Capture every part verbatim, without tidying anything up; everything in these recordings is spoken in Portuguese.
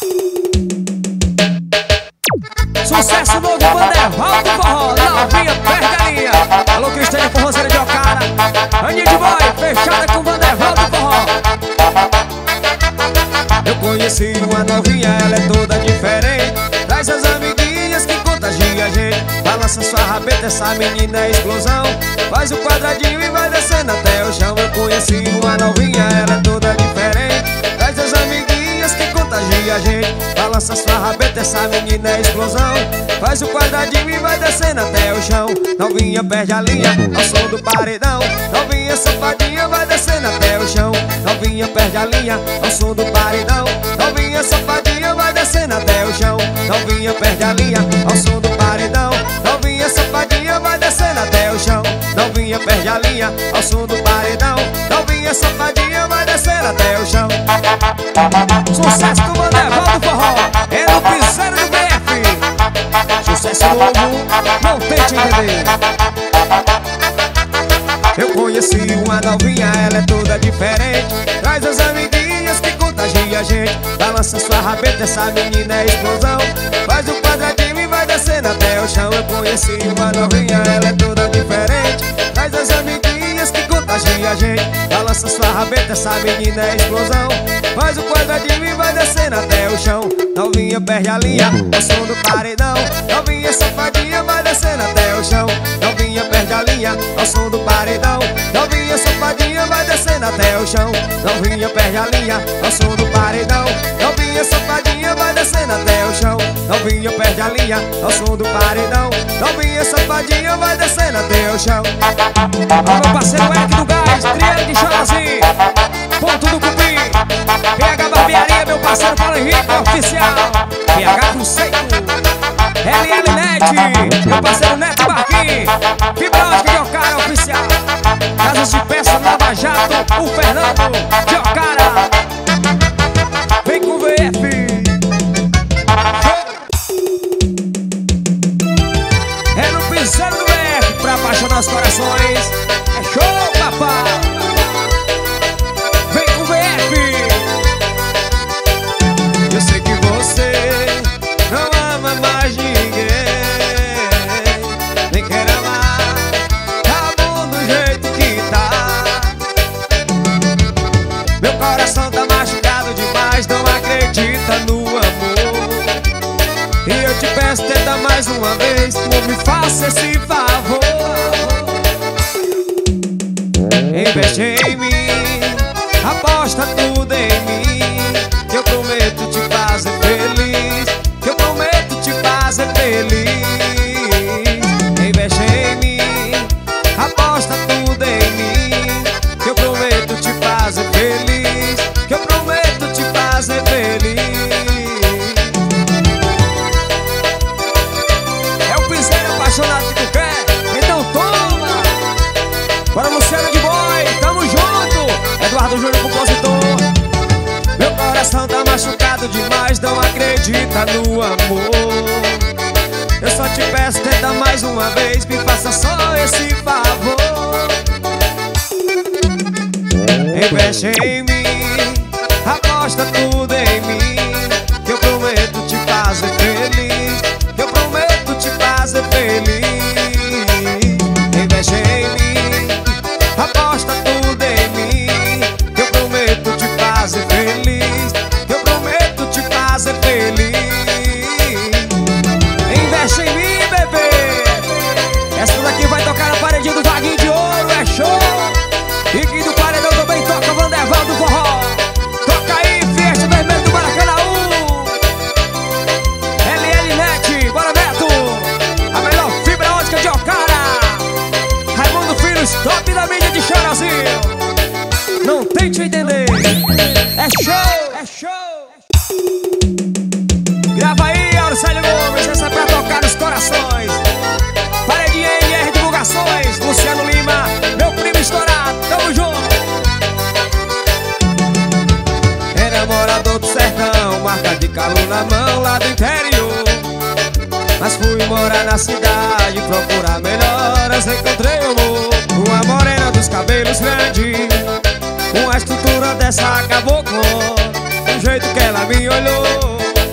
Sucesso novo, Vanderval do Forró, novinha, pergalinha. Alô, Cristiane Forrozeira de Ocara, Aninha de Boy, fechada com Vanderval do Forró. Eu conheci uma novinha, ela é toda diferente. Traz as amiguinhas que contagia a gente. Balança sua rabeta, essa menina é explosão. Faz o quadradinho e vai descendo até o chão. Eu conheci uma novinha, ela é toda diferente. Traz as amiguinhas que contagia a gente. Balança sua rabeta, essa menina é explosão. Faz o quadradinho e vai descendo até o chão. Novinha perde a linha ao som do paredão. Novinha safadinha vai descendo até o chão. Novinha perde a linha ao som do paredão. Novinha safadinha vai descendo até o chão. Novinha perde a linha ao som do paredão. Novinha safadinha vai descendo até o chão. Novinha perde a linha ao som do paredão. Novinha safadinha vai descendo até o chão. Sucesso do Vanderval do Forró, é no piseiro do B F. Sucesso novo, não tente entender. Eu conheci uma novinha, ela é toda diferente. Traz as amiguinhas que contagia a gente. Balança sua rabeta, essa menina é explosão. Faz o quadradinho e vai descendo até o chão. Eu conheci uma novinha, ela é toda diferente. Traz as amiguinhas que contagia a gente. Balança sua rabeta, essa menina é explosão. Faz o quadradinho e vai descendo até o chão. Novinha perde a linha ao som do paredão. Novinha safadinha vai descendo até o chão. Novinha perde a linha ao som do paredão. Novinha safadinha vai descendo até o chão. Novinha perde a linha ao som do paredão. Novinha safadinha vai descendo até o chão. Novinha perde a linha ao som do paredão. Novinha safadinha vai descendo até o chão. Ó, meu parceiro Eric do Gás, Triângulo de Chorozinho, Ponto do Cupim, P H Barbearia, meu parceiro Paulo Henrique, oficial, P H Conceito, L L Net, meu parceiro Neto Marquinhos, Fibra Ótica de Ocara, oficial, Casas de Peça Lava Jato, o Fernando de Ocara. Vem com o V F. É no piseiro do V F, pra apaixonar os corações. É show, papai. Vem com o V F. Eu sei que você não ama mais ninguém, nem quer amar, tá bom do jeito que tá. Meu coração tá machucado demais, não acredita no amor. E eu te peço, tenta mais uma vez, não me faça esse favor. Investe em mim, aposta tudo em mim, que eu prometo te fazer feliz, que eu prometo te fazer feliz. Investe em mim, aposta tudo em mim, que eu prometo te fazer feliz, que eu prometo te fazer feliz. É o piseiro apaixonado que tu quer? Então toma! Bora, Luciano de Boy, tamo junto! Eduardo Júnior, compositor. Meu coração tá machucado demais, não acredita no amor. Eu só te peço, tenta mais uma vez, me faça só esse favor. Investe em mim, aposta tudo em mim, que eu prometo te fazer feliz, que eu prometo te fazer feliz. Investe em mim, aposta tudo em mim, que eu prometo te fazer feliz, que eu prometo te fazer feliz. Investe em mim, bebê. Essa daqui vai tocar na paredinha do Vaguinho de Ouro, é show. E que do paredão também toca Vanderval do Forró. Toca aí, Fiesta Vermelho do Maracanãú. L L Net, bora Neto. A melhor fibra ótica de Ocara. Raimundo Filhos, top da mídia de Chorozinho. Não tente entender. É show, é show. Grava aí, Auricélio Gomes, essa é pra tocar nos corações. Paredinha N R Divulgações, Luciano Lima, meu primo estourado, tamo junto. Era morador do sertão, marca de calor na mão lá do interior. Mas fui morar na cidade, procurar melhoras, encontrei o amor. Uma morena dos cabelos grandes, com a estrutura dessa acabou com o jeito que ela me olhou.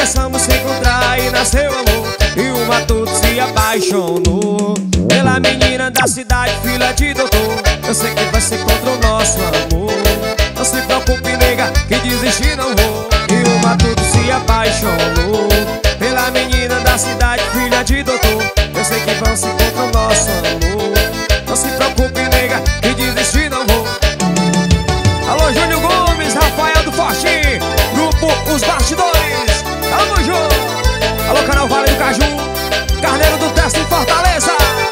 começamos a se encontrar e nasceu amor. E o matuto se apaixonou pela menina da cidade, filha de doutor. Eu sei que vai ser contra o nosso amor. Não se preocupe, nega, que desistir não vou. E o matuto se apaixonou pela menina da cidade, filha de doutor. Eu sei que vão se contra o nosso amor. Não se preocupe, nega, que desistir não vou. Alô, Júnior Gomes, Rafael do Forte, grupo Os Bastidores. Tamo junto. Alô, canal Vale do Caju, Carneiro do Teste em Fortaleza.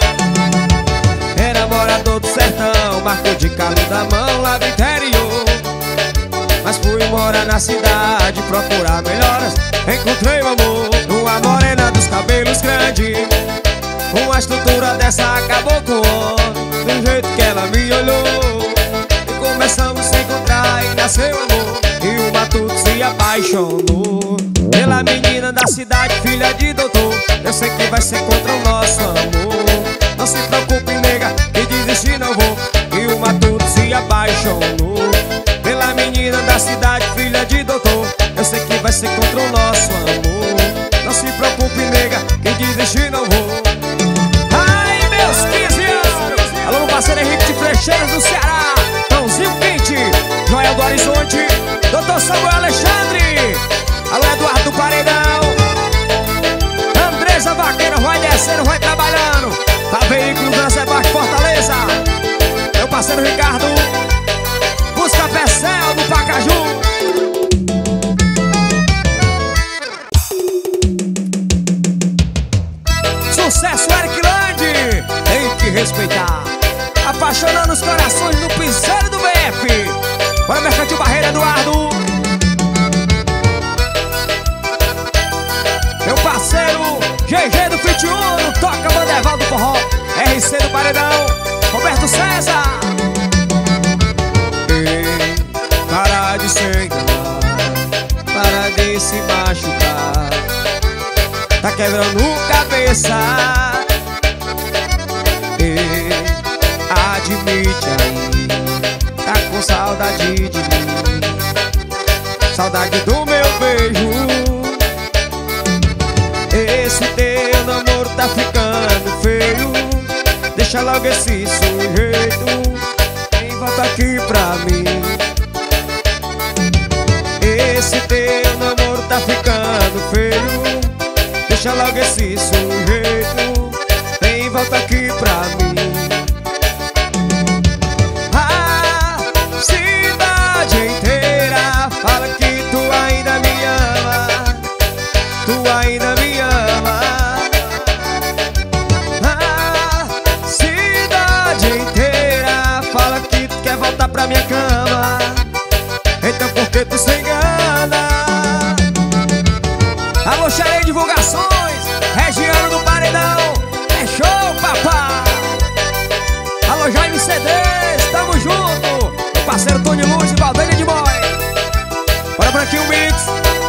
Era morador do sertão, marcou de calo da mão lá do interior. Mas fui morar na cidade, procurar melhoras. Encontrei o amor, uma morena dos cabelos grandes. Uma estrutura dessa acabou com o homem, do jeito que ela me olhou. E começamos a se encontrar e nasceu amor. E o matuto se apaixonou pela menina da cidade, filha de doutor. Eu sei que vai ser contra o nosso amor. Não se preocupe, nega, que desistir não vou. E o matuto se apaixonou pela menina da cidade, filha de doutor. Eu sei que vai ser contra o nosso amor. Não se preocupe, nega, que desistir não vou. Ai, meus quinze anos. Alô, meu parceiro Henrique de Flecheiras do Ceará, Pãozinho Quente, Joel do Horizonte, doutor Samuel Alexandre. Alô, Eduardo do Paredão, Andresa Vaqueira, vai descendo, vai trabalhando. Tá veículo da Sebastião Fortaleza. Meu parceiro Ricardo, busca Pecel do Pacaju. Sucesso, Eric Lande, tem que respeitar. Apaixonando os corações no piseiro do B F. Bora, Mercantil Barreira, Eduardo. Meu parceiro G G do Fit Uno, toca Bandeval do Forró. R C do Paredão, Roberto César. Ei, para de se enganar, para de se machucar. Tá quebrando cabeça. Ei, admite aí, tá com saudade de mim. Saudade do meu beijo. Esse teu namoro tá ficando feio. Deixa logo esse sujeito, vem volta aqui pra mim. Esse teu namoro tá ficando feio. Deixa logo esse sujeito, vem volta aqui pra mim. A cidade inteira fala que tu ainda me ama, tu ainda me ama. A cidade inteira fala que tu quer voltar pra minha cama. Então por que tu se engana? Alô, Xerém Divulgações, Regiano do Paredão, é show, papá. Alô, Jaime C Ds, tamo junto. Meu parceiro Tony Luz e Valdeira de Boy. Bora por aqui o Mix.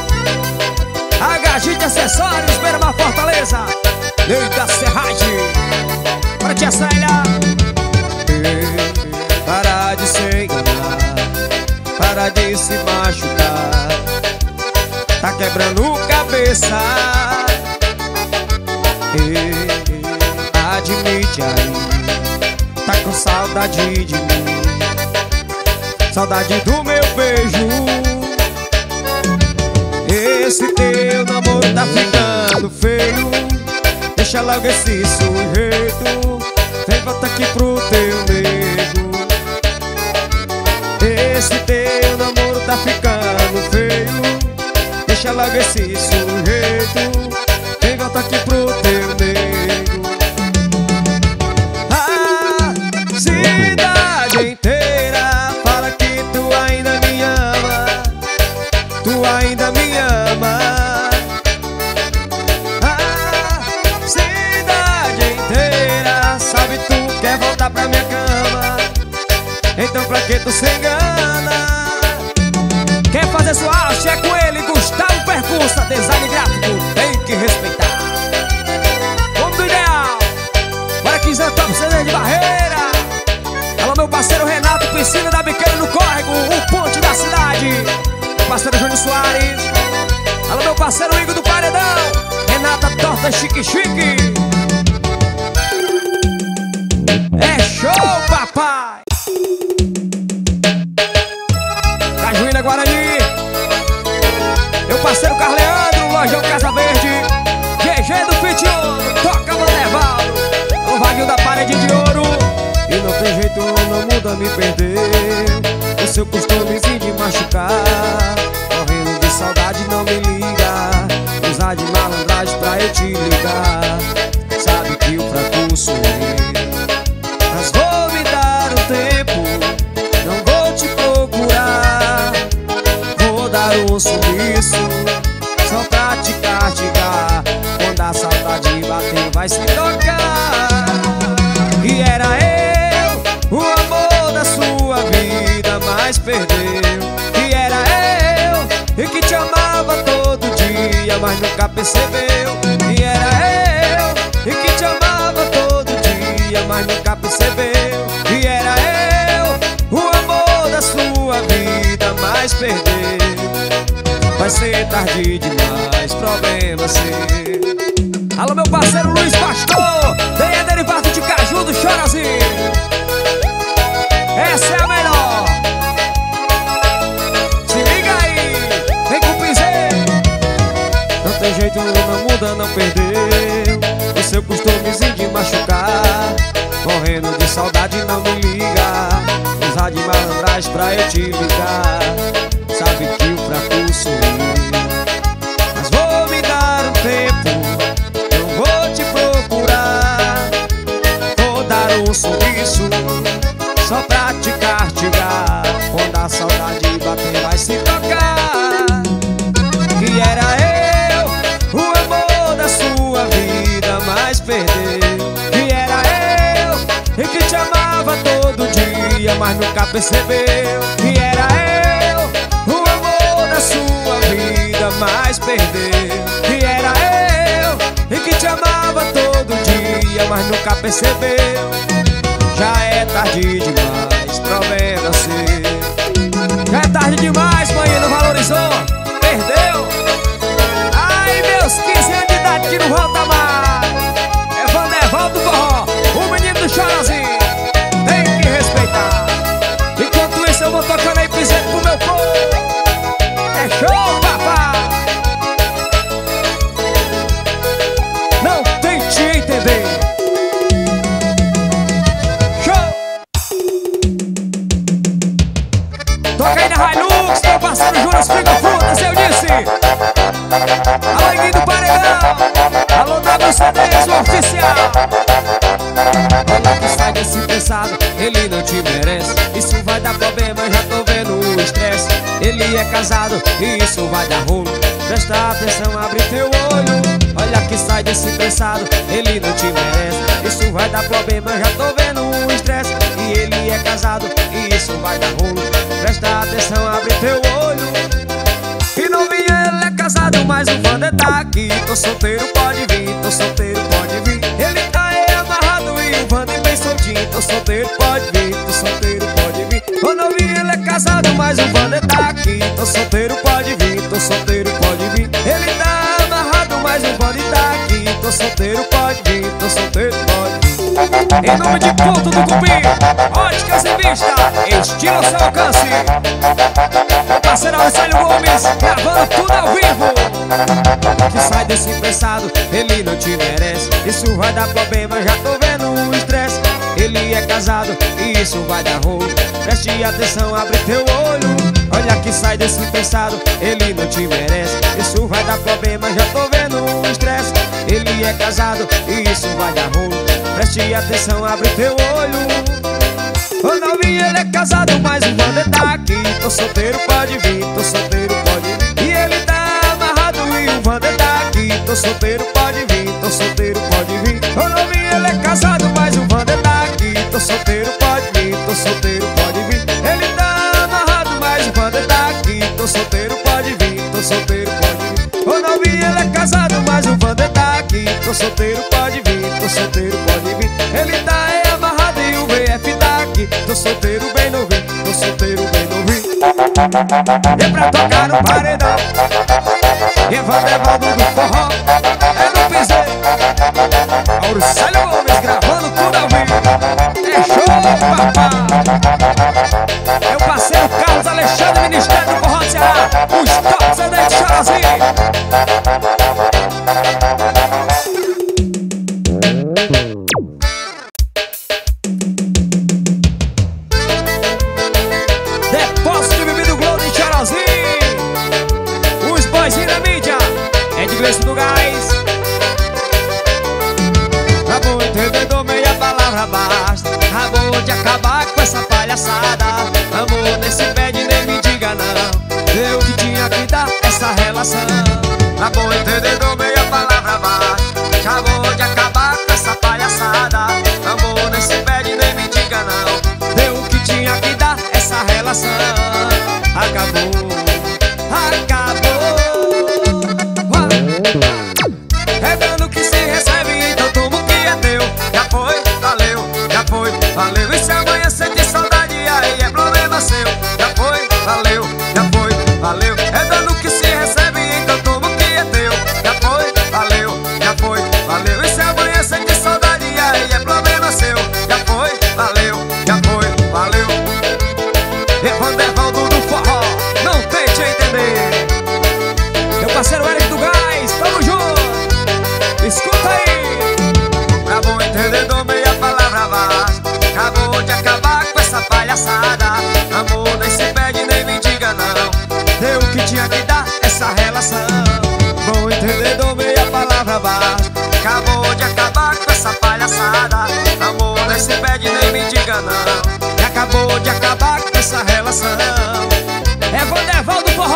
H G de Acessórios, Beira-Mar Fortaleza, Lei da Serragem. Bora, tia Célia. Para de se enganar, para de se machucar. Tá quebrando cabeça. Ei, admite aí, tá com saudade de mim. Saudade do meu beijo. Esse teu namoro tá ficando feio. Deixa logo esse sujeito, vem volta aqui pro teu nego. Esse teu namoro tá ficando feio. Deixa logo esse sujeito, vem volta aqui pro teu nego. A cidade inteira fala que tu ainda me ama, tu ainda me ama. A cidade inteira sabe tu quer voltar pra minha cama. Então pra que tu se engana? Quer fazer sua arte é com ele, Gustavo Percursa, design gráfico, tem que respeitar. Vamos do ideal. Bora quinze top C D de Barreira. Alô, meu parceiro Renato, piscina da Biqueira no Córrego, o ponte da cidade. Meu parceiro Júnior Soares. Alô, meu parceiro Igor do Banda Chique Chique. É show, papai. Cajuína Guarani. Meu parceiro Carleandro, Lojão Casa Verde. G G do Fitio, toca Manevaldo. O Vaguinho da Parede de Ouro. E não tem jeito, não muda me perder. O seu costumezinho de machucar. Morrendo de saudade, não me liga. Usar de malandragem pra eu te ligar. Sabe que o fraco sou eu. Mas vou me dar um tempo. Não vou te procurar. Vou dar um sumiço só pra te castigar. Quando a saudade bater vai se tocar. E era eu, o amor da sua vida, mas perdeu. E era eu, e que te amava todo dia, mas nunca percebeu. E era eu, e que te amava todo dia, mas nunca percebeu. E era eu, o amor da sua vida, mas perdeu. Vai ser tarde demais, problema seu. Alô, meu parceiro Luiz Pastor, venha derivado de caju do Chorazinho. Essa é a melhor. Se liga aí, vem com o piseiro. Não tem jeito, não muda, não perdeu. O seu costumezinho de machucar. Morrendo de saudade, não me liga. Usar de malandragem pra eu te ligar. Sabe que o fraco sou eu. Mas vou me dar um tempo. Não vou te procurar. Vou dar um sorriso só pra te castigar. Quando a saudade bater vai se tocar. Que era eu, o amor da sua vida, mas perdeu. Que era eu, e que te amava todo dia, mas nunca percebeu. Que era eu, o amor da sua vida, mas perdeu. Que era eu, e que te amava todo dia, mas nunca percebeu. Já é tarde demais, problema seu. Já é tarde demais, mãe, não valorizou, perdeu. Ai, meus quinze anos de idade que não volta mais. É Vanevaldo do Forró, o menino do Chorazinho. Tem que respeitar. Enquanto isso eu vou tocando aí piseiro pro meu povo. É show, papai. Não tente entender. Toca aí na Hilux, meu parceiro Juras Frigo Frutas, eu disse. Alô, Iguinho do Paredão. Alô, W C Ds, o oficial. Olha que sai desse pensado, ele não te merece. Isso vai dar problema, já tô vendo o estresse. Ele é casado e isso vai dar rolo. Presta atenção, abre teu olho. Olha que sai desse pensado, ele não te merece. Isso vai dar problema, já tô vendo o estresse. E ele é casado e isso vai dar rolo. Presta atenção, abre teu olho. E não vinha, ele é casado, mas o Vander tá aqui. Tô solteiro, pode vir, tô solteiro, pode vir. Ele tá aí amarrado e o Vander bem soltinho. Tô solteiro, pode vir, tô solteiro, pode vir. Ô novinho, ele é casado, mas o Vander tá aqui. Tô solteiro, pode vir, tô solteiro, pode vir. Ele tá amarrado, mas o Vander tá aqui. Tô solteiro, pode vir, tô solteiro, pode vir. Em nome de Porto do Cupim, óticas e vista, estilo ao seu alcance. Parceiro Marcelo Gomes, gravando tudo ao vivo. Que sai desse pensado, ele não te merece. Isso vai dar problema, já tô vendo o estresse. Ele é casado e isso vai dar rolo. Preste atenção, abre teu olho. Olha que sai desse pensado, ele não te merece. Isso vai dar problema, já tô vendo o estresse. Ele é casado e isso vai dar rolo. Preste atenção, abre teu olho. Ô novinho, ele é casado, mas o Vander tá aqui. Tô solteiro, pode vir, tô solteiro, pode vir. E ele tá amarrado e o Vander tá aqui. Tô solteiro, pode vir, tô solteiro, pode vir. Ô novinho, ele é casado, mas o Vander tá aqui. Tô solteiro, pode vir, tô solteiro, pode vir. Ele tá amarrado, mas o Vander tá aqui. Tô solteiro, pode vir, tô solteiro, pode vir. Ô novinho, ele é casado, mas o Vander tá aqui. Tô solteiro, pode vir, tô solteiro, pode vir. Ele tá é amarrado e o V F tá aqui. Tô solteiro, bem novinho, tô solteiro, bem novinho. É pra tocar no paredão. E Vanevaldo do Forró, é no piseiro. Charlesinho. Depósito de bebida Globo de Charlesinho. Os boyzinhos da mídia. É de Gleice do Gás. Pra bom entendedor, meia palavra basta. Acabou de acabar com essa palhaçada. Amor, nem se pede nem me diga não. Eu que tinha que dar essa relação. Pra bom entendedor, meia palavra basta. Acabou de acabar com essa palhaçada. Amor, nem se pede nem me diga não. Eu que tinha que dar essa relação. Acabou, acabou. É dano que se recebe, então toma o que é teu. Já foi, valeu, já foi, valeu. E se amanhã sente saudade, aí é problema seu. Já foi, valeu, já foi, valeu. É dano que se recebe, então toma o que é teu. Já foi, valeu, já foi, valeu. E se amanhã sente saudade, aí é problema seu. Já foi, valeu, já foi, valeu. Evandervaldo do forró, não tente entender. Meu parceiro Eric do Gás, tamo junto. Escuta aí. Pra bom entendedor, meia palavra basta. Acabou de acabar com essa palhaçada. Amor, nem se pede nem me diga não. Deu o que tinha que dar essa relação. Bom entendedor, meia palavra basta. Acabou de acabar com essa palhaçada. Amor, nem se pede nem me diga não. E acabou de acabar com essa relação. É Vandervaldo Forró.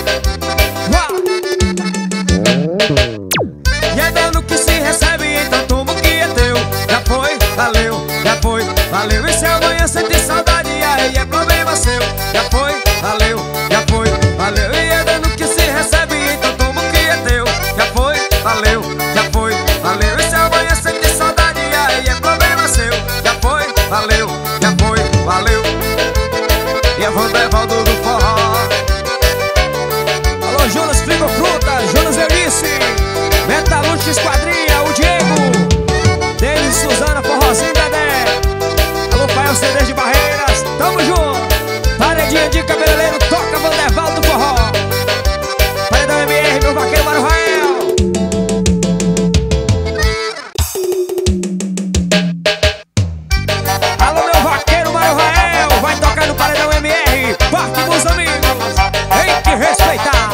E é dano que se recebe, então toma o que é teu. Já foi, valeu, já foi, valeu. E se amanhã sente saudade, aí é problema seu. Já foi, valeu, já foi, valeu. E é dano que se recebe, então toma o que é teu. Já foi, valeu, já foi, valeu. E se amanhã sente saudade, aí é problema seu. Já foi, valeu, já foi, valeu. E é Vandervaldo do forró. Alô, Jonas Frigo Fruta, Jonas Eunice, Metalúrgica Esquadrinha, o Diego, Denis e Suzana, Forrozinho Dedé. Alô, Pai, C D de Barreiras, tamo junto. Paredinha de cabeleireiro, toca Vandervaldo Forró. Paredão M R, meu vaqueiro Mário Rael. Alô, meu vaqueiro Mário Rael, vai tocar no Paredão M R. Parque dos amigos, tem que respeitar.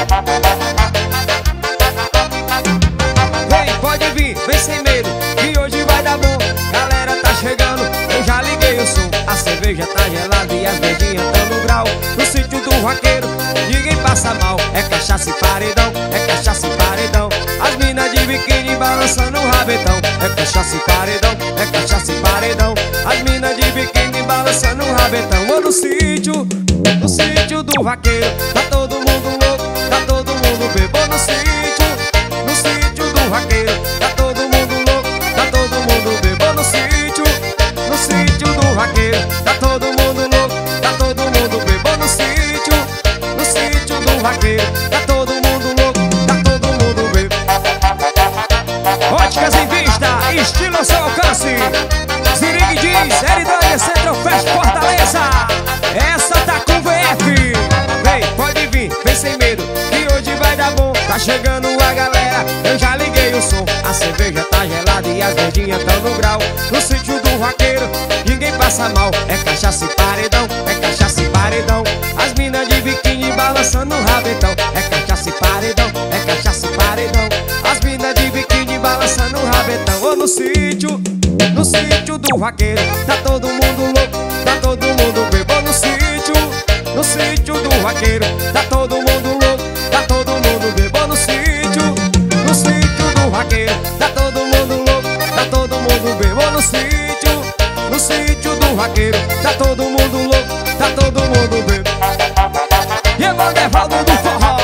Vem, pode vir, vem sem medo, que hoje vai dar bom. Galera tá chegando, eu já liguei o som. A cerveja tá gelada e as verdinhas tão no grau. No sítio do vaqueiro, ninguém passa mal. É cachaça e paredão, é cachaça e paredão. As minas de biquíni balançando o rabetão. É cachaça e paredão, é cachaça e paredão. As minas de biquíni balançando o rabetão. Ô, no sítio, no sítio do vaqueiro, tá todo mundo louco, tá todo mundo bebendo. No sítio, no sítio do vaqueiro, tá todo mundo louco, tá todo mundo bebendo. No sítio, no sítio do vaqueiro, tá todo mundo louco, tá todo mundo bebendo. No sítio, no sítio do vaqueiro, tá todo mundo louco, tá todo mundo bebendo. Óticas em vista, estilo ao seu alcance. Zirig diz, Eridânia, Centrofest, Fortaleza. Essa tá com V F. Vem, pode vir, vem sem medo, que hoje vai dar bom. Tá chegando a galera, eu já liguei o som. A cerveja tá gelada e as verdinhas tão no grau. No sítio do vaqueiro, ninguém passa mal. É cachaça e paredão, é cachaça e paredão. As minas de biquíni balançando o rabetão. É cachaça e paredão, é cachaça e paredão. As minas de biquíni balançando o rabetão. Ô, no sítio, no sítio do vaqueiro, tá todo mundo louco, tá todo mundo bebendo. No sítio, no sítio do vaqueiro, tá todo mundo louco, tá todo mundo bebendo. No sítio, no sítio do vaqueiro, tá todo mundo louco, tá todo mundo bebendo. No sítio, no sítio do vaqueiro, tá todo mundo louco, tá todo mundo bebendo. E é Vandervaldo do forró,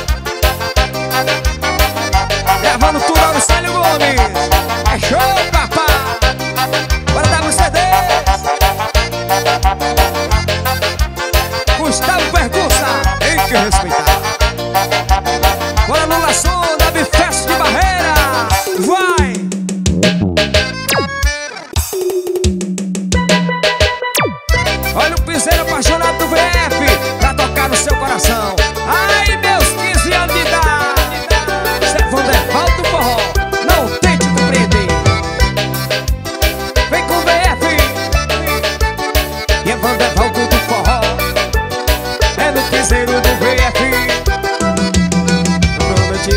levando tudo ao Célio Gomes. É show, papá. Bora dar uns C Ds. Gustavo Pergunça, tem que respeitar. Bora no laçom da Bifest de Barreira. Vai!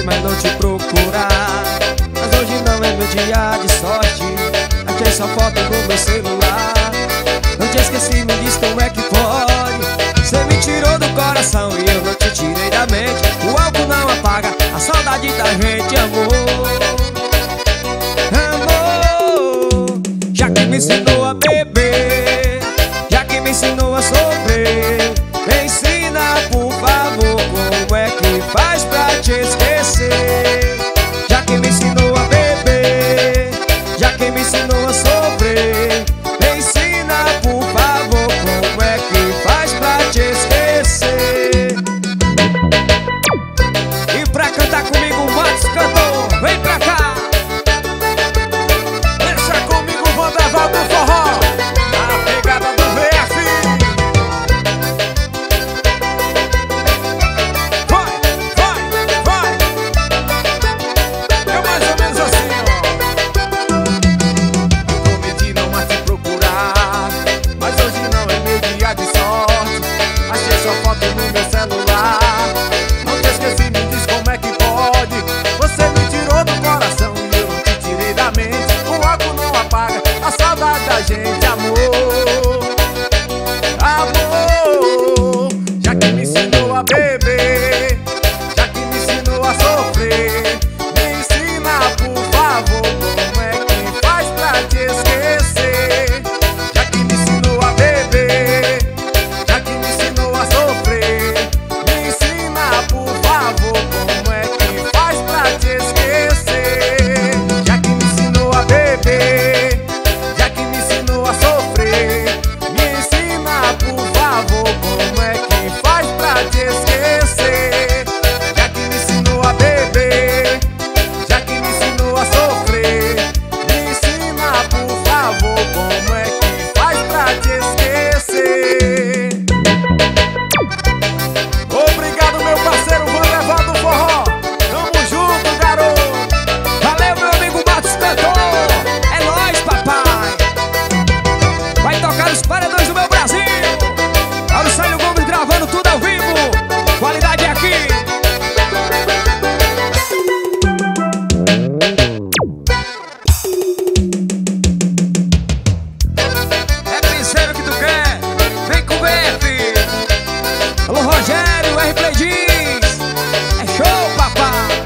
mas não te procurar. Mas hoje não é meu dia de sorte, achei sua foto no meu celular. Não te esqueci, me diz como é que pode. Você me tirou do coração e eu não te tirei da mente. O álcool não apaga a saudade da gente, amor. Amor, já que me ensinou a beber, já que me ensinou a sofrer, me ensina, por favor, como é que faz pra te esquecer. Já que me ensinou a beber, já que me ensinou a sofrer, me ensina, por favor, como é que faz pra te esquecer. E pra cantar comigo, Matos cantor, vem pra cá. Deixa comigo o Vanderval do forró, na pegada do V F. Vai, vai, vai. É mais ou menos assim, ó. Prometi não mais te procurar, mas hoje não é meu dia de sorte. Achei sua foto no meu celular. Não te esqueci, me diz como é que pode. Você me tirou do coração e eu não te tirei da mente. O álcool não apaga a saudade da gente, amor. Amor, já que me ensinou a beber, já que me ensinou a sofrer, me ensina, por favor, como é que faz pra te esquecer. Já que me ensinou a beber, já que me ensinou a sofrer, me ensina, por favor, como é que faz pra te esquecer. Já que me ensinou a beber, já que me ensinou a sofrer, me ensina, por favor, como é que faz pra te esquecer. Já que me ensinou a beber, já que me ensinou a sofrer, me ensina, por favor, como é que faz pra te esquecer. Obrigado, meu parceiro Vanderval do forró. Tamo junto, garoto. Valeu, meu amigo Matos cantor. É nóis, papai. Vai tocar os paredões do meu Brasil. Olha o Célio Gomes gravando tudo ao vivo. Qualidade é aqui. É piseiro que tu quer, vem com o V F. Alô, Rogério, R Play diz, é show, papai.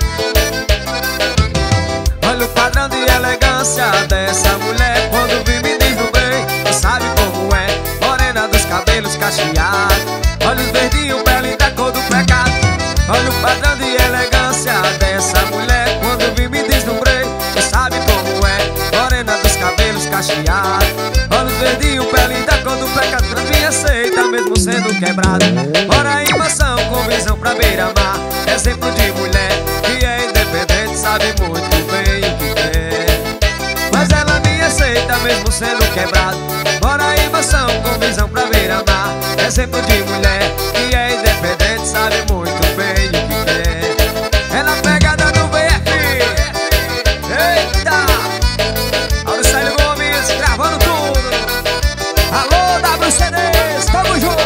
Olha o padrão de elegância dessa mulher, quando vi me diz no bem, tu sabe como é. Morena dos cabelos cacheados, olhos verdinhos, pele da cor do pecado. Olha o padrão de elegância dessa mulher, quando vi me diz no bem, tu sabe como é. Morena dos cabelos cacheados, olhos verdinhos, pele da cor do pecado. Pra mim aceita mesmo sendo quebrado. Mora em mansão com visão pra beira-mar, exemplo de mulher que é independente, sabe muito bem o que quer. Mas ela me aceita mesmo sendo quebrado. Mora em mansão com visão pra beira-mar, exemplo de mulher que é independente, sabe muito bem o que quer. Ela pegada no V F. Eita! Olha o Célio Gomes gravando tudo. Alô, W C Ds, tamo junto.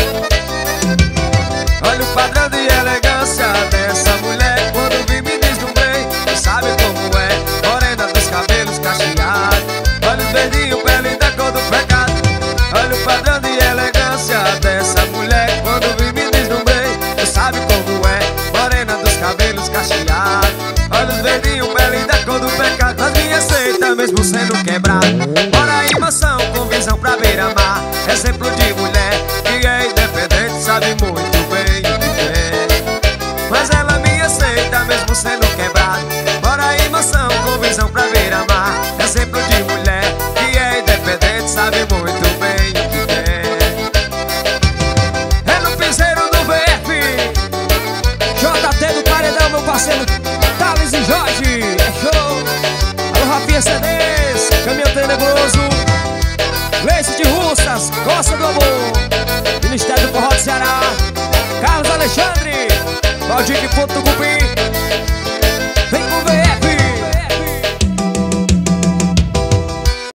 Olha o padrão de elegância dessa mulher, quando vi me diz no bem, tu sabe como é. Morena dos cabelos cacheados, olhos verdinhos, pele da cor do pecado. Olha o padrão de elegância dessa mulher, quando vi me diz no bem, tu sabe como é. Morena dos cabelos cacheados, olhos verdinhos, pele da cor do pecado. Mas me aceita mesmo sendo quebrado. Mora em mansão com visão pra beira-mar, exemplo de mulher que é independente, sabe muito bem o que quer. Mas ela me aceita mesmo sendo quebrado. Mora em mansão com visão pra beira-mar, exemplo de mulher que é independente, sabe muito bem o que quer. É no piseiro do V F, J T do Paredão, meu parceiro Thales e Jorge, é show. Alô, Rafinha C Ds, Caminhão Tenebroso, Leice de Russas, Costa do Amor, Ministério do Forró do Ceará, Carlos Alexandre, Valdir Ponto